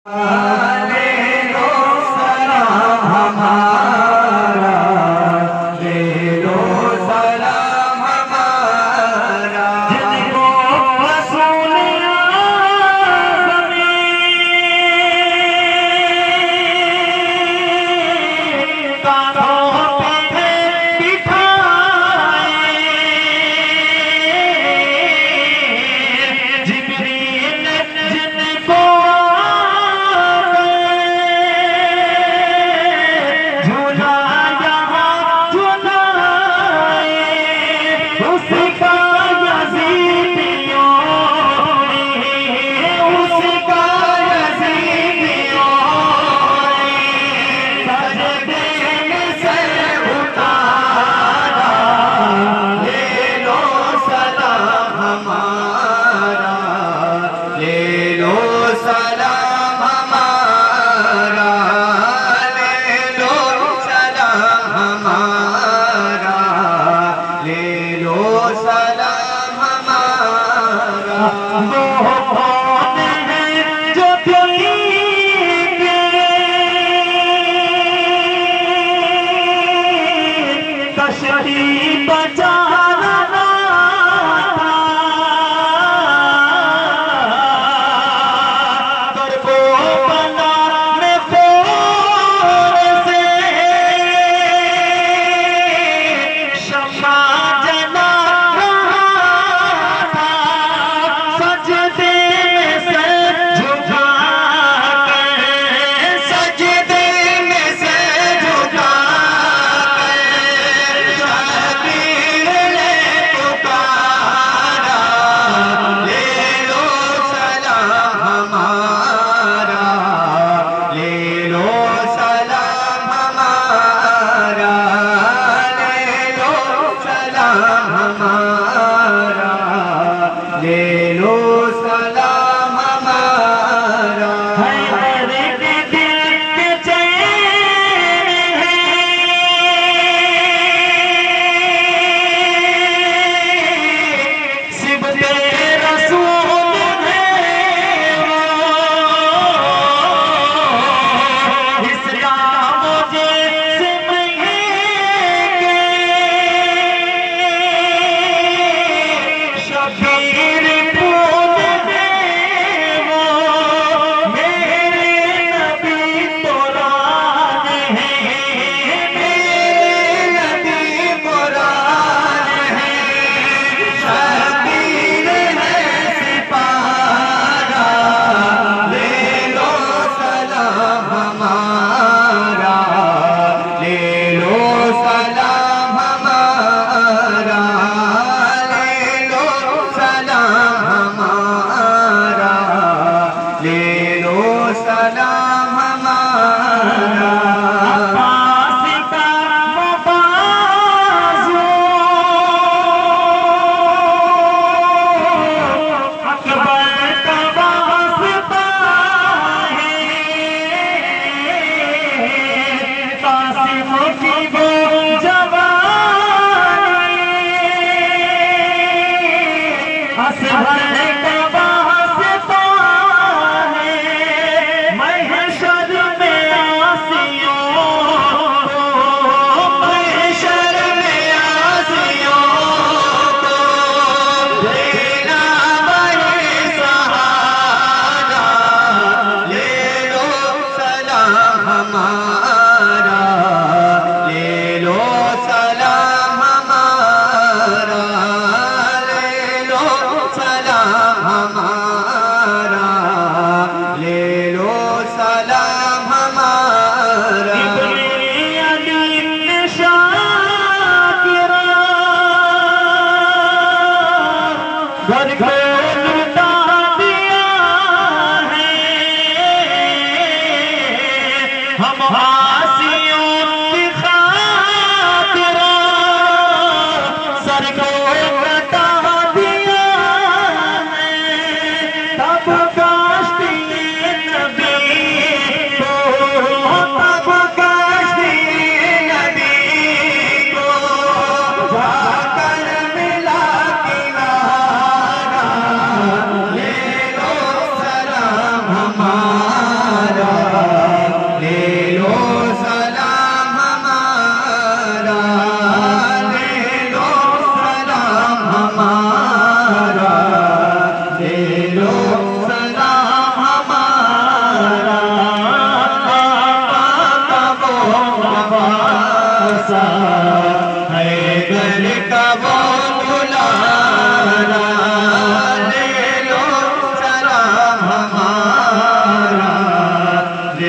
ہمارا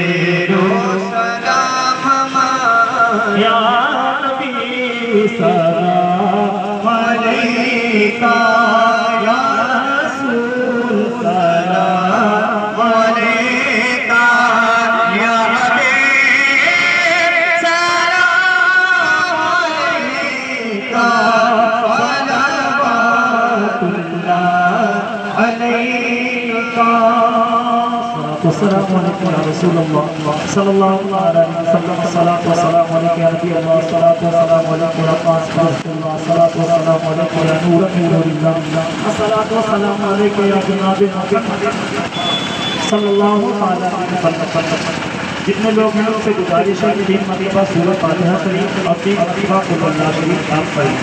زیرو سلام ہمارا یا نبی سلام علیکہ یا رسول سلام علیکہ یا حبیب سلام علیکہ صلوات اللہ علیکہ السلام علیکم یا رسول اللہ صلی اللہ علیہ وسلم الصلاة والسلام علیکم یا نبی اللہ الصلاة والسلام علیکم یا قاسم رسول اللہ الصلاة والسلام علیکم یا نور اللہ الصلاة والسلام علیکم یا جناب محمد صلی اللہ علیہ وسلم جتنے لوگ ہیں ان سے گزارش ہے کہ 3 مرتبہ سورۃ فاتحہ شریف اور 3 مرتبہ قل اللہ شریف آپ پڑھیں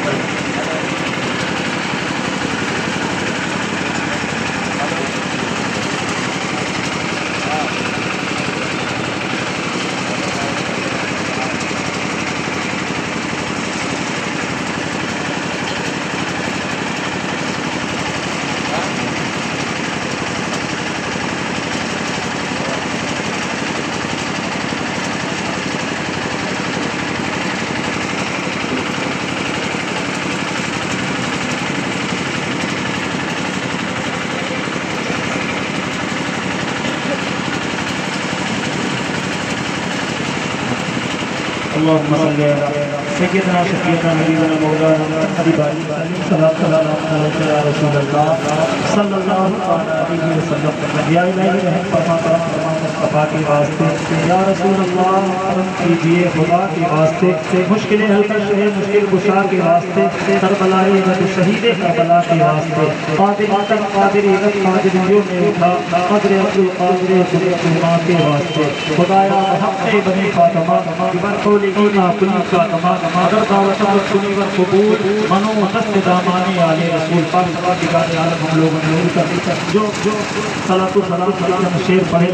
اللهم صل على سيدنا شفيعنا حبيبنا مولانا محمد صلى الله عليه رسول الله صلی اللہ علیہ وسلم یا الہی رحم فرما کرم فرما مصطفیٰ کے واسطے یا رسول اللہ کرم کیجئے خدا کے واسطے مشکل حل کر شہ مشکل گشا کے واسطے کربلا عزت شہید کربلا کے واسطے قادر عطا قادر عزت قادریوں میں اٹھا قدر عبدالقادر عبدالقادر کے واسطے خدایا حق بنی فاطمہ برخولی اینا کلی فاطمہ اگر دعوت رسولی و قبول منو مدست دامانی آلِ رسول پاک صلی اللہ علیہ وسلم ہم لوگ نور کر جو صلاة و سلام شیر پڑھے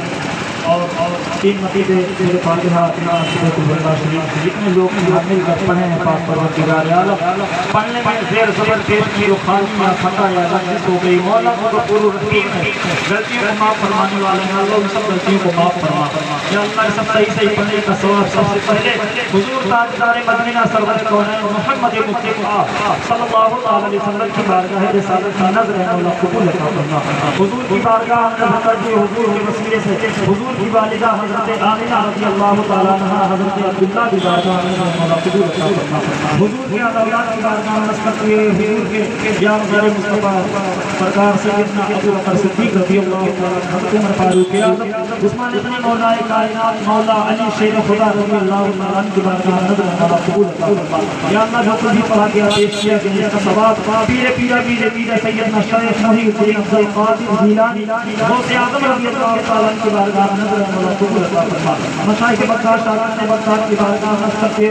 اور 3 مرتبہ سورۃ فاتحہ سورۃ اللہ شریف جتنے لوگ مل کر پڑھے ہیں پاک پروردگار عالم پڑھنے میں زیر زبر پیش کی جو خالی یا خطا یا لغزش ہو گئی مولا غفور رحیم ہے غلطیوں کو معاف فرمانے والے ہیں اللہ سب غلطیوں کو معاف فرما یا اللہ سب صحیح پڑھنے کا ثواب سب سے پہلے حضور تاجدار مدینہ سرور کونین محمد مصطفیٰ صلی اللہ علیہ وسلم کی بارگاہ رسالت کی نظر ہے مولا قبول عطا فرما حضور کی بارگاہ نظر کر کے حضور کے وسیلے سے حضور کی والدہ حضرت آمنہ رضی اللہ تعالیٰ عنہ حضرت عبداللہ کی بارگاہ نظر مولا قبول عطا فرما حضور کی اولاد کی بارگاہ نظر کرتے ہوئے حضور کے یا غیر مصطفیٰ سرکار سیدنا ابو بکر صدیق رضی اللہ تعالیٰ عنہ حضرت عمر فاروق اعظم عثمان ابن مولا کائنات مولا علی شیر خدا رضی اللہ تعالیٰ عنہ کی بارگاہ نظر مولا قبول عطا فرما یا اللہ جو کچھ بھی پڑھا گیا پیش کیا گیا اس کا ثواب پیرے پیرے سیدنا شیخ محی الدین عبد القادر جیلانی غوث اعظم رضی اللہ تعالیٰ عنہ کی بارگاہ نظر مولا قبول عطا فرما مشائخ بغداد شاہان بغداد کی بارگاہ نظر کے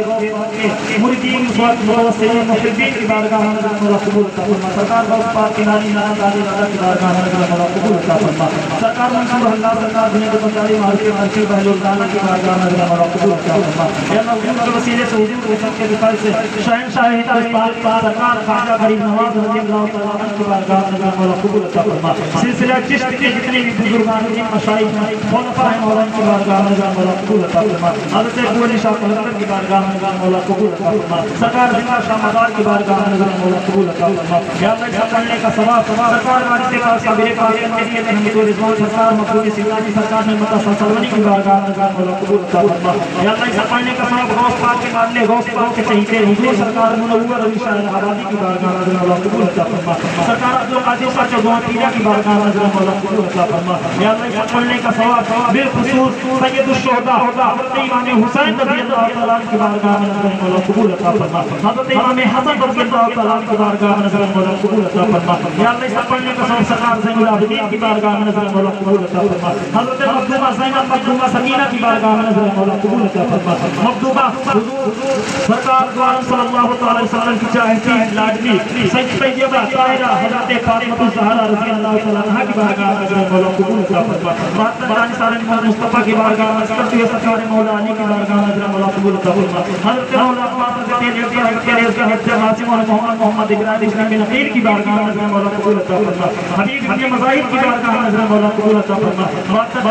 مریدین متوسلین محبین کی بارگاہ نظر مولا قبول عطا فرما سرکار غوث پاک کی نانی نانا دادی دادا کی بارگاہ نظر مولا قبول عطا فرما سرکار منصور اللہ سرکار جنید بنداری مالک مرشد بہل الدانہ کی بارگاہ نظر مولا قبول عطا فرما یا اللہ حضور کے وسیلے سے حضور کے سب کے دفاع سے شہنشاہ ہندوستان سرکار خواجہ غریب نواز رضی اللہ تعالیٰ عنہ کی بارگاہ نظر مولا قبول عطا فرما سلسلہ چشت کے جتنے بھی بزرگان ہیں مشائخ ہیں خلفاء مولانا کی بارگاہ نظر مولا قبول عطا فرما حضرت ابو علی شاہ قلندر کی بارگاہ نظر مولا قبول عطا فرما سرکار ذکر شاہ مدار کی بارگاہ نظر مولا قبول عطا فرما یا اللہ اس پڑھنے کا ثواب سرکار وارث پاک صابر پاک امجدیت حمید و رضوان سرکار مخدوم سیدانی سرکار نعمت حسن سلمانی کی بارگاہ نظر مولا قبول عطا فرما یا اللہ اس پڑھنے کا ثواب غوث پاک کے ماننے غوث پاک کے شہید حضور سرکار منور علی شاہ الحبادی کی بارگاہ نظر مولا قبول عطا فرما سرکار عبدالقادر شاہ چودھوان پیرہ کی بارگاہ نظر مولا قبول عطا فرما یا اللہ اس پڑھنے کا ثواب بالخصوص سید الشہداء حضرت امام حسین رضی اللہ تعالیٰ عنہ کی بارگاہ نظر مولا قبول عطا فرما حضرت امام حسن رضی اللہ تعالیٰ عنہ کی بارگاہ نظر مولا قبول عطا فرما یا اللہ اس پڑھنے کا ثواب سرکار زین العابدین کی بارگاہ نظر مولا قبول عطا فرما حضرت مخدومہ زینب مخدومہ سکینہ کی بارگاہ نظر مولا قبول عطا فرما مخدومہ سرکار دوارم صلی اللہ علیہ وسلم کی چاہتی لاڈلی سید طیبہ طاہرہ حضرت فاطمہ الزہرا رضی اللہ تعالیٰ عنہ کی بارگاہ نظر مولا قبول عطا فرما مہاتما سارن مصطفیٰ کی بارگاہ نظر کرتے ہوئے سرکار مولا علی کی بارگاہ نظر مولا قبول عطا فرما حضرت مولا عباس حضرت عاصم محمد ابراہیم اسلامی نقیر کی بارگاہ نظر مولا قبول عطا فرما حبیب ابن مذاہب کی بارگاہ نظر مولا قبول عطا فرما مہاتما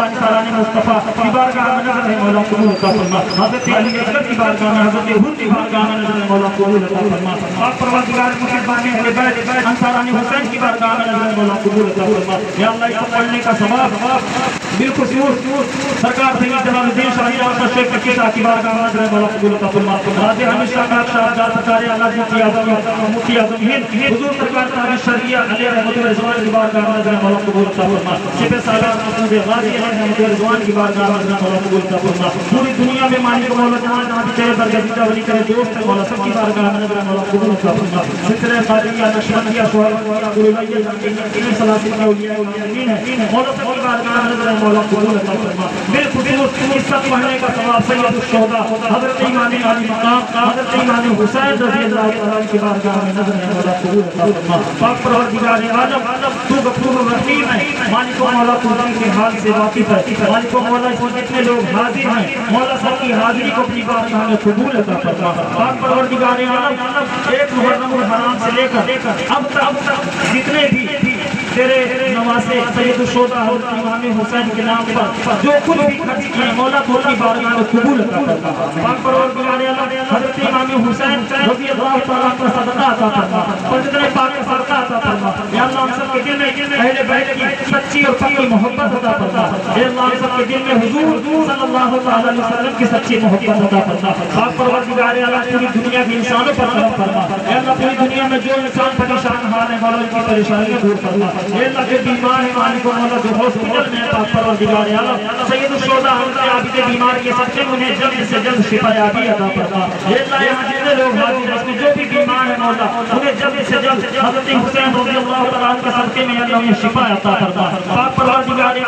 انصاران مصطفیٰ کی بارگاہ میں نظر ہے مولا قبول عطا فرما حضرت علی اکبر کی بارگاہ میں حضرت حسین کی بارگاہ میں نظر ہے مولا قبول عطا فرما پاک پروردگار محبان اہل بیت انصاران حسین کی بارگاہ میں نظر ہے مولا قبول عطا فرما یا اللہ اس کو پڑھنے کا ثواب بالخصوص سرکار سید جلال الدین شاہ جعفر شیخ کی صاحب کی بارگاہ میں نظر ہے مولا قبول عطا فرما راز ہمیشہ کا شاہجہاں سرکار اعلی مفتی اعظم مفتی اعظم ہند حضور سرکار تاج شریعہ علی رحمت رضوان کی بارگاہ میں نظر ہے مولا قبول عطا فرما شیخ سالار محمود غازی رحمت رضوان کی بارگاہ میں نظر ہے مولا قبول عطا فرما پوری دنیا میں مالک مولا جہاں جہاں بھی چہرے برگزیدہ ولی کرے دوست ہے مولا سب کی بارگاہ میں نظر ہے مولا قبول عطا فرما سلسلہ قادریہ نقشبندیہ شہرہ گلولیہ انہیں سلاسی کے اولیاء امین ہے مولا سب کی بارگاہ میں نظر ہے مولا قبول عطا فرما بالخصوص اس سب پڑھنے کا ثواب سید الشہداء حضرت امام علی مقام حضرت امام حسین رضی اللہ تعالیٰ کی بارگاہ میں نظر ہے مولا قبول عطا فرما پاک پروردگار عالم تو غفور الرحیم ہے مالک و مولا قدرت کے حال سے واقف ہے مالک و مولا اس میں جتنے لوگ حاضر ہیں مولا سب کی حاضری کو اپنی بارگاہ میں قبول عطا فرما پاک پروردگار عالم ایک محرم الحرام سے لے کر اب تک جتنے بھی تیرے نواسے سید الشہداء حضرت امام حسین کے نام پر جو کچھ بھی خرچ کیے مولا تو کی بارگاہ میں قبول عطا فرما پاک پروردگار عالم حضرت امام حسین رضی اللہ تعالیٰ پر صدقہ عطا فرما اور جتنے پاک صدقہ عطا فرما یا اللہ ہم سب کے دل میں اہل بیت کی سچی اور پکی محبت عطا فرما اے اللہ ہم سب کے دل میں حضور صلی اللہ علیہ وسلم کی سچی محبت عطا فرما پاک پروردگار عالم پوری دنیا کے انسانوں پر کرم فرما اے اللہ پوری دنیا میں جو انسان پریشان حال ہے مولا ان کی پریشانیاں دور فرما اے اللہ جو بیمار ہے مالک و مولا جو ہاسپٹل میں پاک پروردگار عالم سید الشہداء حضرت عابد بیمار کے سچے انہیں جلد سے جلد شفا یابی عطا فرما اے اللہ یہاں جتنے لوگ حاضر ہیں اس میں جو بھی بیمار ہے مولا انہیں جلد سے جلد حضرت حسین رضی اللہ تعالیٰ کے صدقے میں اللہ انہیں شفا عطا فرما پاک پروردگار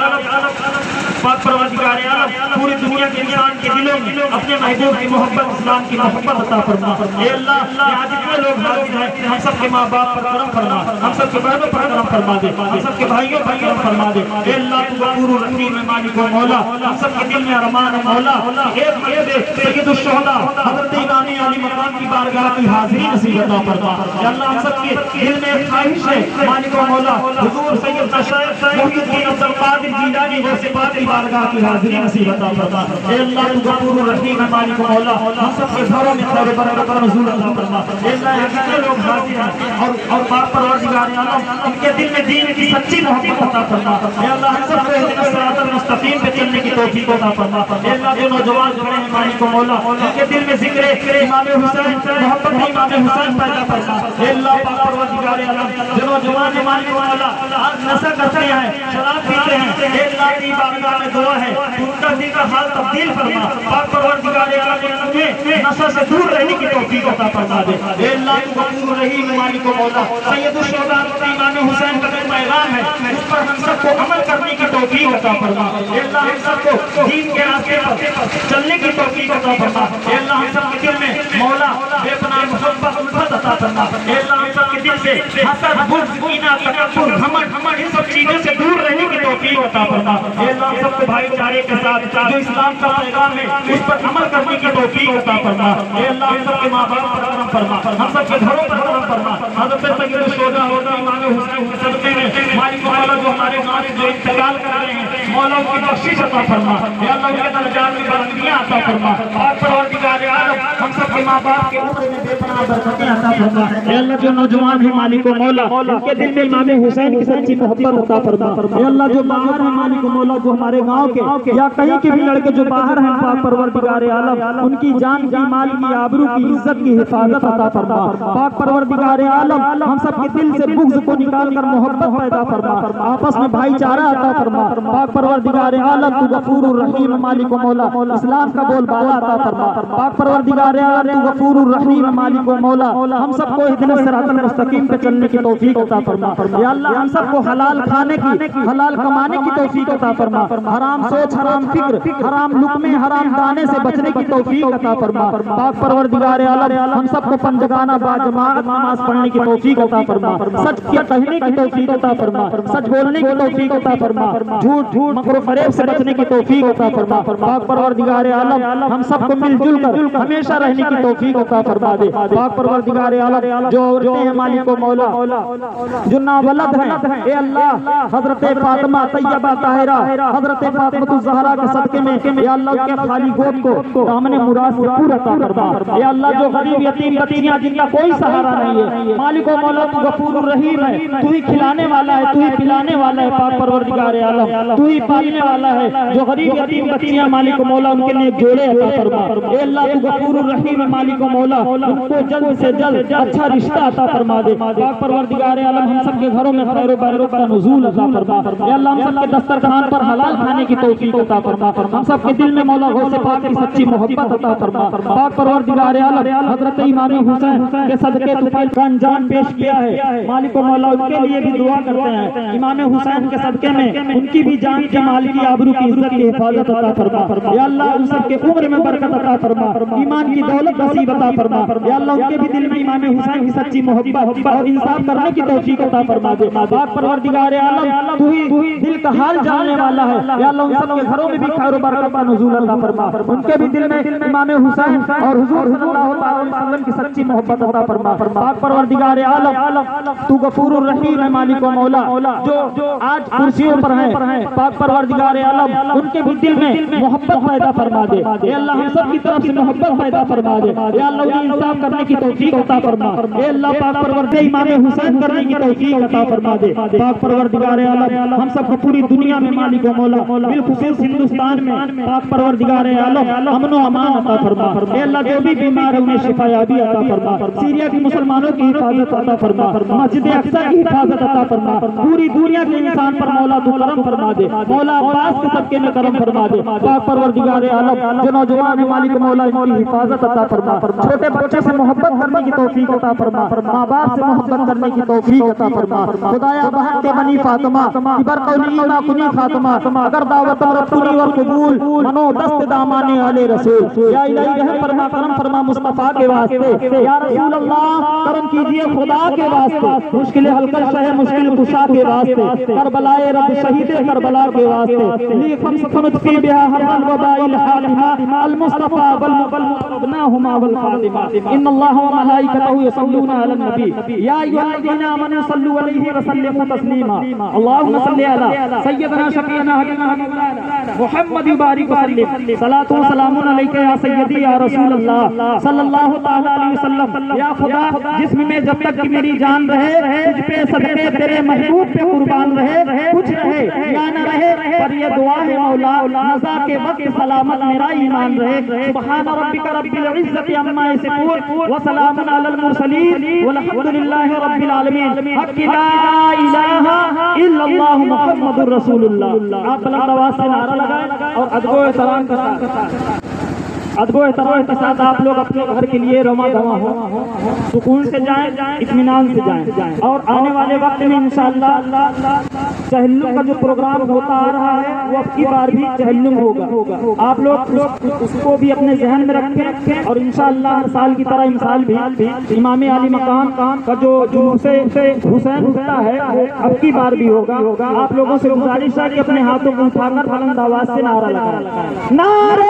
عالم پوری دنیا کے انسان کے دلوں میں اپنے محبوب کی محبت اسلام کی محبت عطا فرما اے اللہ یہاں جتنے لوگ حاضر ہیں ہم سب کے ماں باپ پر کرم فرما ہم سب کے بہنوں پر کرم فرما دے ہم سب کے بھائیوں پر کرم فرما دے اے اللہ تو غفور الرحیم ہے مالک و مولا ہم سب کے دل میں ارمان ہے مولا ایک مرتبہ سید الشہداء حضرت امام علی مقام کی بارگاہ کی حاضری نصیب عطا فرما اے اللہ ہم سب کے دل میں ایک خواہش ہے مالک و مولا حضور سید شیخ محی الدین عبد القادر جیلانی جیسے پاک کی بارگاہ کی حاضری نصیب عطا فرما اے اللہ تو غفور الرحیم ہے مالک و مولا ہم سب کے گھروں میں خیر و برکت اور نزول عطا فرما اے اللہ جتنے لوگ حاضر ہیں اور پاک پروردگار عالم ان کے دل میں دین کی سچی محبت عطا فرما اے اللہ ہم سب کو اہدنا الصراط المستقیم پہ چلنے کی توفیق عطا فرما اے اللہ جو نوجوان کھڑے ہیں مالک و مولا ان کے دل میں ذکر امام حسین محبت امام حسین پیدا فرما اے اللہ پاک پروردگار عالم جو نوجوان ہیں مالک و مولا آج نشہ کرتے ہیں شراب پیتے ہیں اے اللہ کی بارگاہ میں دعا ہے ان کا دل کا حال تبدیل فرما پاک پروردگار عالم انہیں نشہ سے دور رہنے کی توفیق عطا فرما دے اے اللہ تو غفور رحیم مالک و مولا سید الشہداء امام حسین کا پیغام ہے اس پر ہم سب کو عمل کرنے کی توفیق عطا فرما اے اللہ ہم سب کو دین کے راستے پر چلنے کی توفیق عطا فرما اے اللہ ہم سب کے دل میں مولا بے پناہ محبت الفت عطا فرما اے اللہ ہم سب کے دل سے حسد بغض کینہ تکبر گھمنڈ ان سب چیزوں سے دور رہنے کی توفیق عطا فرما اے اللہ ہم سب کو بھائی چارے کے ساتھ جو اسلام کا پیغام ہے اس پر عمل کرنے کی توفیق عطا فرما اے اللہ ہم سب کے ماں باپ پر کرم فرما ہم سب کے گھروں پر کرم فرما حضرت سید الشہداء حضرت امام حسین کے صدقے میں مالک مولا جو ہمارے گاؤں سے جو انتقال کر رہے ہیں مولا ان کی بخشش عطا فرما اے اللہ ان کے درجات میں بلندیاں عطا فرما پاک پروردگار عالم ہم سب کے ماں باپ کے عمر میں بے پناہ برکتیں عطا فرما اے اللہ جو نوجوان ہیں مالک مولا ان کے دل میں امام حسین کی سچی محبت عطا فرما اے اللہ جو باہر ہیں مالک مولا جو ہمارے گاؤں کے یا کہیں کے بھی لڑکے جو باہر ہیں پاک پروردگار عالم ان کی جان کی مال کی آبرو کی عزت کی حفاظت عطا فرما پاک پروردگار عالم ہم سب کے دل سے بغض کو نکال کر محبت پیدا فرما آپس میں بھائی چارہ عطا فرما پاک پروردگار عالم تو غفور الرحیم مالک و مولا اسلام کا بول بالا عطا فرما پاک پروردگار عالم تو غفور الرحیم مالک و مولا ہم سب کو اہدنا الصراط المستقیم پہ چلنے کی توفیق عطا فرما یا اللہ ہم سب کو حلال کھانے کی حلال کمانے کی توفیق عطا فرما حرام سوچ حرام فکر حرام لقمے حرام دانے سے بچنے کی توفیق عطا فرما پاک پروردگار عالم ہم سب کو پنجگانہ باجماعت نماز پڑھنے کی توفیق عطا فرما سچ کہنے کی توفیق عطا فرما سچ بولنے کی توفیق عطا فرما جھوٹ مکر و فریب سے بچنے کی توفیق عطا فرما پاک پروردگار عالم ہم سب کو مل جل کر ہمیشہ رہنے کی توفیق عطا فرما دے پاک پروردگار عالم جو عورتیں ہیں مالک و مولا جو ناولد ہیں اے اللہ حضرت فاطمہ طیبہ طاہرہ حضرت فاطمہ الزہرا کے صدقے میں یا اللہ ان کے خالی گود کو دامن مراد سے پورا عطا فرما یا اللہ جو غریب یتیم بچیاں جن کا کوئی سہارا نہیں ہے مالک و مولا تو غفور الرحیم ہے تو ہی کھلانے والا ہے تو ہی پلانے والا ہے پاک پروردگار عالم تو ہی پالنے والا ہے جو غریب یتیم بچیاں مالک و مولا ان کے لیے جوڑے عطا فرما اے اللہ تو غفور الرحیم ہے مالک و مولا ان کو جلد سے جلد اچھا رشتہ عطا فرما دے پاک پروردگار عالم ہم سب کے گھروں میں خیر و برکت کا نزول عطا فرما اے اللہ ہم سب کے دسترخوان پر حلال کھانے کی توفیق عطا فرما ہم سب کے دل میں مولا غوث پاک کی سچی محبت عطا فرما پاک پروردگار عالم حضرت امام حسین کے صدقے تو کا انجام پیش کیا ہے مالک و مولا ان کے لیے بھی دعا کرتے ہیں امام حسین کے صدقے میں ان کی بھی جان کی مال کی آبرو کی عزت کی حفاظت عطا فرما یا اللہ ان سب کے عمر میں برکت عطا فرما ایمان کی دولت نصیب عطا فرما یا اللہ ان کے بھی دل میں امام حسین کی سچی محبت اور انصاف کرنے کی توفیق عطا فرما دے پاک پروردگار عالم تو ہی دل کا حال جاننے والا ہے یا اللہ ان سب کے گھروں میں بھی خیر و برکت کا نزول عطا فرما ان کے بھی دل میں امام حسین اور حضور صلی اللہ علیہ وسلم کی سچی محبت عطا فرما پاک پروردگار عالم تو غفور الرحیم ہے مالک و مولا جو آج کرسیوں پر ہیں پاک پروردگار عالم ان کے بھی دل میں محبت پیدا فرما دے اے اللہ ہم سب کی طرف سے محبت پیدا فرما دے اے اللہ انہیں انصاف کرنے کی توفیق عطا فرما اے اللہ پاک پروردگار امام حسین کرنے کی توفیق عطا فرما دے پاک پروردگار عالم ہم سب کو پوری دنیا میں مالک و مولا بالخصوص ہندوستان میں پاک پروردگار عالم امن و امان عطا فرما اے اللہ جو بھی بیمار ہے انہیں شفا یابی عطا فرما سیریا کی مسلمانوں کی حفاظت عطا فرما مسجد اقصی کی حفاظت عطا فرما پوری دنیا کے انسان پر مولا تو کرم فرما دے مولا عباس کے صدقے میں کرم فرما دے پاک پروردگار عالم جو نوجوان ہے مالک مولا ان کی حفاظت عطا فرما چھوٹے بچے سے محبت کرنے کی توفیق عطا فرما ماں باپ سے محبت کرنے کی توفیق عطا فرما خدایا بہت کے بنی فاطمہ برقونی ما کنی فاطمہ اگر دعوت ربنی اور قبول منو دست دامان علی رسول یا الہی رحم فرما کرم فرما مصطفیٰ کے واسطے یا رسول اللہ کرم کیجئے خدا کے واسطے مشکل حل کر شہ مشکل کشا کے واسطے کربلائے رب شہید کربلا کے واسطے لیکن سمجھ فی بها حرب الوباء الحالمہ المصطفى والمبناهما والخاتمہ ان اللہ وملائکته يصلون علی النبی یا ایھا الذین آمنوا صلوا علیہ وسلموا تسلیما اللهم صل علی سیدنا شفیعنا حبیبنا محمد بارک وسلم صلاۃ و سلام علیک یا سیدی یا رسول اللہ صلی اللہ تعالی علیہ وسلم یا خدا جسم میں جب تک کہ میری جان رہے تجھ پہ صدقے تیرے محبوب پہ قربان رہے کچھ رہے یا نہ رہے پر یہ دعا ہے مولا نزا کے وقت سلامت میرا ایمان رہے سبحان ربک رب العزت عما یصفون وسلام علی المرسلین والحمد للہ رب العالمین حق لا الہ الا اللہ محمد رسول اللہ آپ بلند آواز سے نعرہ لگائیں اور ادب و احترام کے ساتھ آپ لوگ اپنے گھر کے لیے رواں دواں ہو سکون سے جائیں اطمینان سے جائیں اور آنے والے وقت میں انشاءاللہ چہلم کا جو پروگرام ہوتا آ رہا ہے وہ اب کی بار بھی چہلم ہوگا آپ لوگ اس کو بھی اپنے ذہن میں رکھیں اور انشاءاللہ ہر سال کی طرح امسال بھی امام علی مقام کا جو جلوس حسین ہوتا ہے وہ اب کی بار بھی ہوگا آپ لوگوں سے گزارش ہے کہ اپنے ہاتھوں کو اٹھا کر بلند آواز سے نعرہ لگائیں نعرہ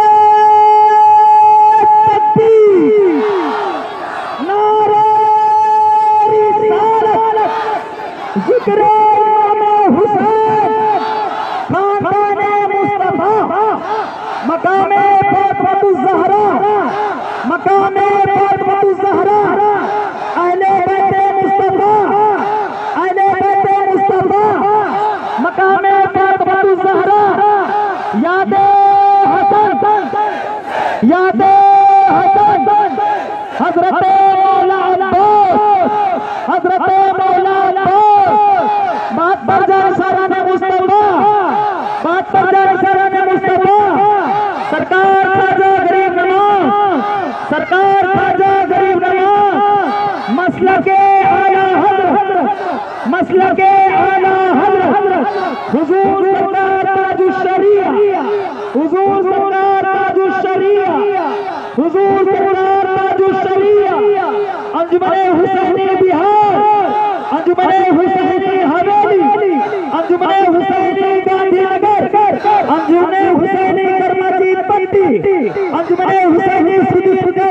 ذکر امام حسین خاندان مصطفیٰ مقام فاطمہ الزہرا مقام فاطمہ الزہرا اہل بیت مصطفیٰ اہل بیت مصطفیٰ مقام فاطمہ الزہرا یاد حسن یاد حسن حضرت مولا عباس حضرت مولا عباس بات پر جائے سران مصطفیٰ بات پر جائے سران مصطفیٰ سرکار خواجہ غریب نواز سرکار خواجہ غریب نواز مسلک اعلیٰ حضرت مسلک اعلیٰ حضرت حضور سرکار تاج الشریعہ حضور سرکار تاج الشریعہ حضور سرکار تاج الشریعہ انجمن حسینی بہار انجمن حسینی حویلی انجمن حسینی گاندھی نگر انجمن حسینی کرمچی پٹی انجمن حسینی صدیق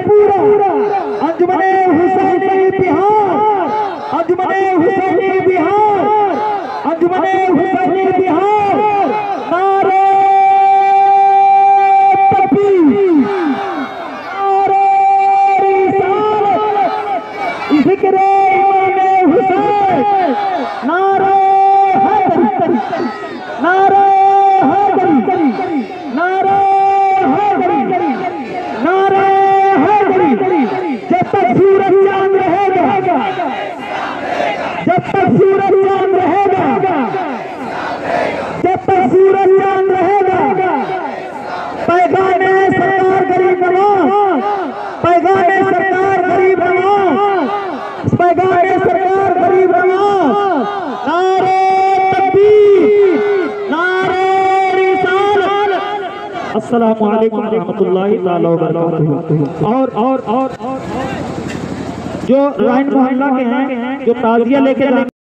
پیغام سرکار غریب نواز، پیغام سرکار غریب نواز، پیغام سرکار غریب نواز، نعرہ تکبیر، نعرہ رسالت۔ السلام علیکم ورحمۃ اللہ تعالی وبرکاتہ۔ اور جو رائن محلہ کے ہیں جو تعزیہ لے کے